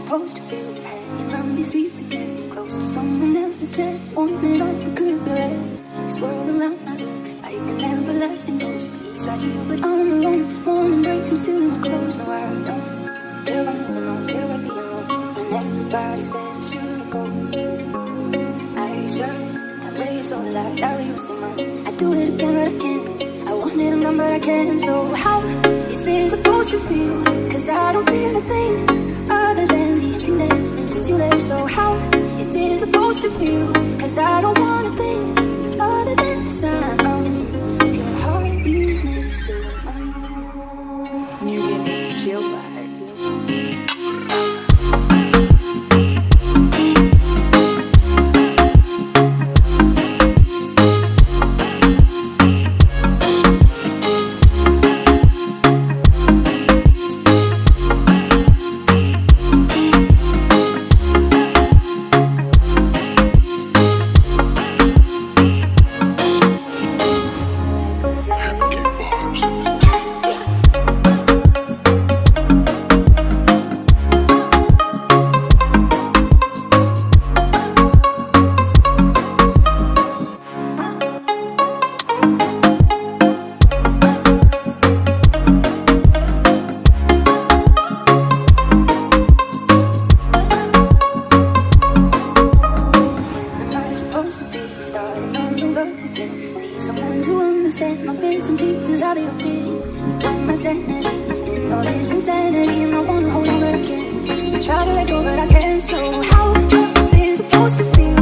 supposed to feel? Hanging around these streets again, close to someone else's chest. Wanted all but couldn't feel it. Swirl around my room like an everlasting ghost. He's right here but I'm alone. Morning breaks, I'm still in my clothes. No, I don't care about moving on, care about being alone. When everybody says I shouldn't go, I should. That way it's all a lie, that way you're so mine. I do it again but I can't. I want it, I'm done but I can't. So how is it supposed to feel? Cause I don't feel a thing other than the emptiness since you left. So how is it supposed to feel? Cause I don't want a thing other than the sound of your heart beating so mine. You can eat your life. My bits and pieces out of your feet. You want my sanity in all this insanity, and I wanna hold on but I can't. I try to let go but I can't. So how is it supposed to feel?